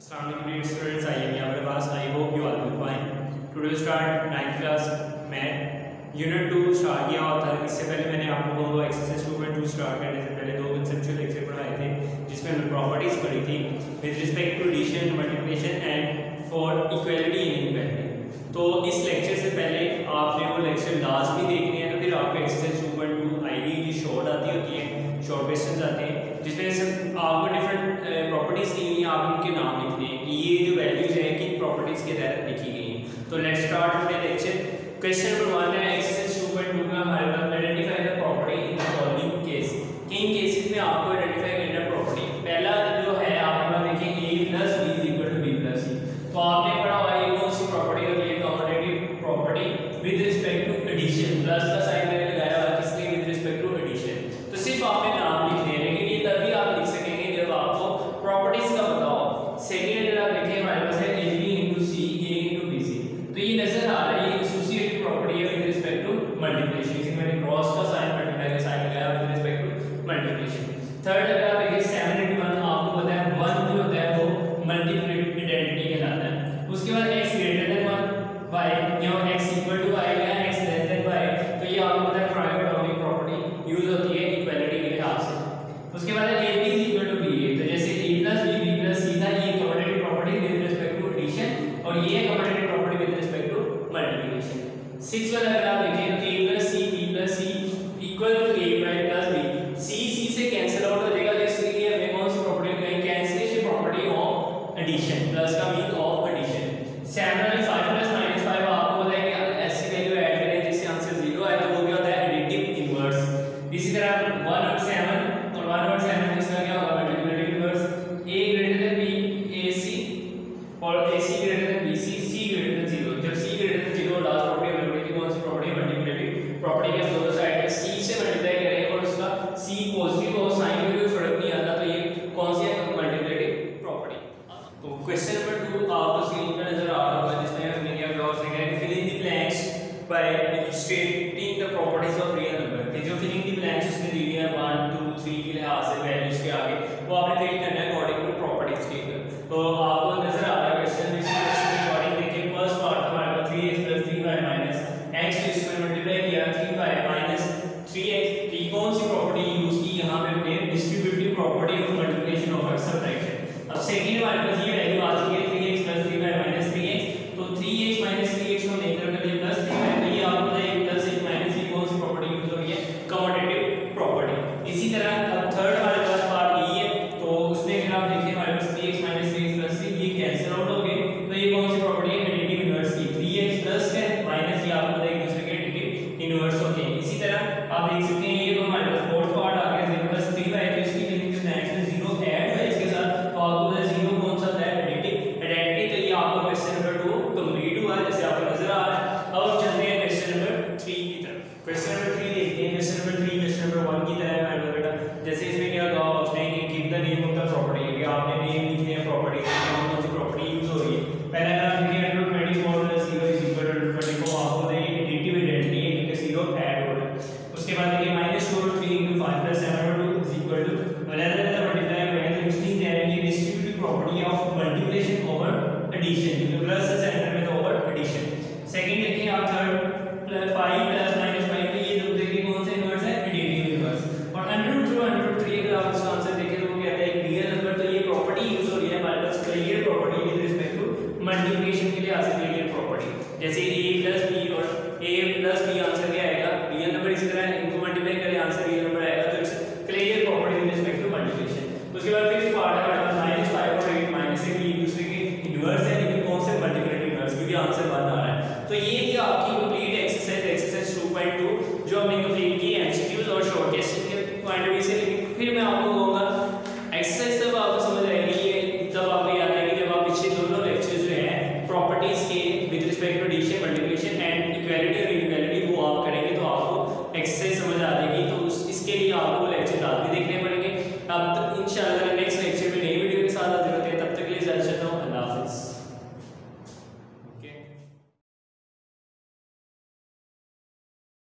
Assalamualaikum students, I am Yamar Abbas. I hope you all will fine. Today we start 9th class math unit 2 start किया हुआ था। इससे पहले मैंने आप लोगों को एक्सरसाइज 2.2 स्टार्ट करने से पहले दो कंसेप्चुअल लेक्चर पढ़ाए थे जिसमें हमने प्रॉपर्टीज पढ़ी थी with respect to addition, multiplication and for equality and inequality. तो इस लेक्चर से पहले आपने वो लेक्चर लास्ट भी देखने हैं, तो फिर आपको एक्सरसाइज 2.2 आएगी जो शॉर्ट आती होती है, शॉर्ट क्वेश्चंस आते हैं जिसमें सिर्फ आपको डिफरेंट प्रॉपर्टीज दी हुई हैं, आप उनके नाम लिखने हैं कि ये जो वैल्यूज है किन प्रॉपर्टीज के तहत लिखी गई हैं। तो let's start today lecture. Question number 1 है एक्सरसाइज 2.2 में हमारे पास identify the property in the following case. किन केसेस में आपको आइडेंटिफाई करना प्रॉपर्टी। पहला जो है आपके पास देखिए a + b = b + c। तो आपने पढ़ा हुआ है कौन सी प्रॉपर्टी होती है, commutative property with respect to addition. Plus का साइन मैंने लगाया हुआ है किसके, विद रिस्पेक्ट टू एडिशन। तो सिर्फ आपने नाम लिखने हैं, लेकिन ये तभी आप लिख सकेंगे जब आपको प्रॉपर्टीज का पता हो। सेकंड अगर आप देखिए हमारे पास है ab * c a * bc। तो ये नजर आ रहा है ये एसोसिएटिव प्रॉपर्टी है विद रिस्पेक्ट टू मल्टीप्लिकेशन। इसमें मैंने क्रॉस का साइन, मल्टीप्लाई का साइन लगाया with respect to multiplication. Third अगर आप देखिए 7 * 1, आपको पता है 1 जो होता है वो मल्टीप्लिकेटिव आइडेंटिटी कहलाता है। उसके बाद x > 1 y, यहाँ x = y या x < y, तो ये आपको पता है ट्रायंगोनोमेट्रिक प्रॉपर्टी यूज होती है इक्वालिटी के लिहाज से। उसके बाद ab = b, तो जैसे a + b b + c था, ये commutative property with respect to addition और ये commutative property with respect to multiplication. 6 वाला अगर आप देखें तो a + c b + c = a + b, c से कैंसिल आउट हो जाएगा, इसलिए हमें कौन सी प्रॉपर्टी में cancellation property of addition, plus का मीन ऑफ एडिशन। 7 वाले 5 + -5 आपको पता है कि अगर ऐसी वैल्यू ऐड करें जिससे आंसर 0 आए तो वो क्या होता है, एडिटिव इनवर्स। इसी तरह 1/7 और 1/7 इसका क्या होगा, multiplicative inverse. a > b ac और ac > bc, c > 0। जब c > 0 लास्ट प्रॉपर्टी हमने पढ़ी कौन सी प्रॉपर्टी, मल्टीप्लिकेटिव प्रॉपर्टी के दोनों साइड पे c से मल्टीप्लाई करें और उसका c पॉजिटिव हो, साइन में कोई फर्क नहीं आता, तो ये कौन सी है, मल्टीप्लिकेटिव प्रॉपर्टी। तो क्वेश्चन नंबर 2 आपको स्क्रीन पर नजर आ रहा होगा जिसमें हमने क्या कहा, उसने कहा fill in the blanks by stating the properties of real number. कि जो फिलिंग द ब्लैंक्स उसने दी है 1 2 3 के लिहाज से वैल्यूज के आगे, वो आपने फिल करना है अकॉर्डिंग टू प्रॉपर्टीज के। तो आपको नजर आ रहा है क्वेश्चन, इस क्वेश्चन के अकॉर्डिंग देखिए फर्स्ट पार्ट हमारे पास 3x + 3y - x को इसमें मल्टीप्लाई किया 3y - 3x। ये कौन सी प्रॉपर्टी यूज की, यहां पे हमने डिस्ट्रीब्यूटिव प्रॉपर्टी ऑफ मल्टीप्लिकेशन और सब्ट्रैक्शन। अब सेकंड हमारे पास ये वैल्यू आ चुकी है 3x + 3y - 3x, तो 3x - 3x को लेकर के लिए प्लस 3y, तो ये आपको पता है 1 + 1 - 1 कौन सी प्रॉपर्टी यूज हो रही है, कम्यूटेटिव प्रॉपर्टी। इसी तरह अब थर्ड हमारे पास पार्ट ये है, तो उसमें अगर आप देखिए हमारे पास 3x - 3x + 3 ये कैंसिल आउट हो गए, तो ये कौन सी प्रॉपर्टी है, एडिटिव इनवर्स की। 3x प्लस है माइनस, ये आपको पता है एक दूसरे के एडिटिव इनवर्स होते हैं। इसी तरह आप देख सकते हैं ये तो हमारे पास फोर्थ पार्ट आ गया 0 + 3y, तो इसकी फिलिंग जो नेक्स्ट में 0 ऐड है इसके साथ, तो आपको पता है 0 कौन सा है, एडिटिव आइडेंटिटी। तो ये आपको क्वेश्चन नंबर 2 कंप्लीट हुआ जैसे आपको नजर आ रहा है। अब हम चलते हैं क्वेश्चन नंबर 3 की तरफ। क्वेश्चन नंबर 3 देखते हैं। क्वेश्चन नंबर 3 क्वेश्चन नंबर 1 की तरह है हमारे बेटा। जैसे इसमें क्या कहा, उसने give the name of the property, कि आपने नेम लिखने हैं प्रॉपर्टी से, कौन सी प्रॉपर्टी यूज हो रही है। पहला अगर आप देखिए 124 + 0 = 124, आपको पता है ये एडिटिव आइडेंटिटी है क्योंकि 0 ऐड हो रहा है। उसके बाद देखिए -2 × 3 × 5 + 7 = 2 whenever मल्टीप्लाई करें तो इसकी ये distributive property of multiplication over addition, क्योंकि प्लस से सेंटर में तो ओवर एडिशन। सेकंड देखिए आप थर्ड 5 + -5, तो ये जो देखिए कौन सा इनवर्स है, एडिटिव इनवर्स। और √2 √3 अगर आप उसका आंसर देखें तो वो कहता है एक रियल नंबर, तो ये प्रॉपर्टी यूज हो रही है हमारे पास clear property with respect to multiplication के लिए आ सकती है क्लियर प्रॉपर्टी। जैसे a + b और a + b आंसर क्या आएगा, रियल नंबर। इसी तरह इनको मल्टीप्लाई करें आंसर रियल नंबर आएगा, तो it's clear property with respect to multiplication. उसके बाद फिफ्थ पार्ट है हमारे पास -5 और 8 -1 एक दूसरे के इनवर्स है, लेकिन कौन से, मल्टीप्लिकेटिव इनवर्स, क्योंकि आंसर बाद आ रहा है। तो ये थी आपकी कंप्लीट एक्सरसाइज 2.2 जो हमने कंप्लीट की एमसीक्यूज और शॉर्ट क्वेश्चन के पॉइंट ऑफ व्यू से। लेकिन फिर मैं आपको कहूंगा एक्सरसाइज तब आपको समझ आएगी, ये तब आपको याद आएगी जब आप पिछले दोनों लेक्चर्स जो है प्रॉपर्टीज के with respect to addition, multiplication and equality